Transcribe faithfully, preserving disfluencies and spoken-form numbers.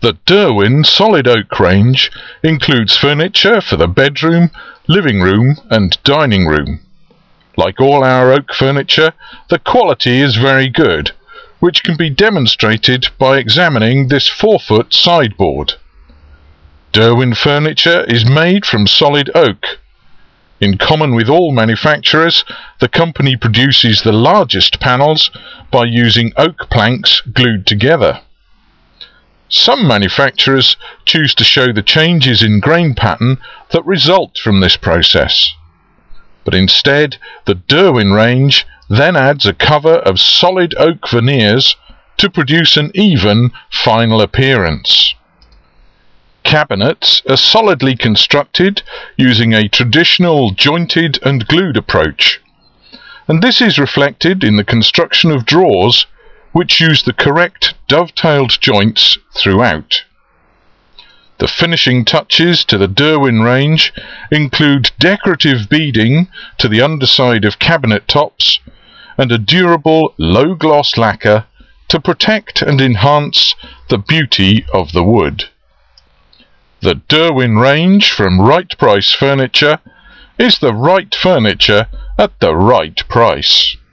The Derwin solid oak range includes furniture for the bedroom, living room and dining room. Like all our oak furniture, the quality is very good, which can be demonstrated by examining this four foot sideboard. Derwin furniture is made from solid oak. In common with all manufacturers, the company produces the largest panels by using oak planks glued together. Some manufacturers choose to show the changes in grain pattern that result from this process. But instead, the Derwin range then adds a cover of solid oak veneers to produce an even final appearance. Cabinets are solidly constructed using a traditional jointed and glued approach, and this is reflected in the construction of drawers which use the correct dovetailed joints throughout. The finishing touches to the Derwin range include decorative beading to the underside of cabinet tops and a durable low-gloss lacquer to protect and enhance the beauty of the wood. The Derwin range from Right Price Furniture is the right furniture at the right price.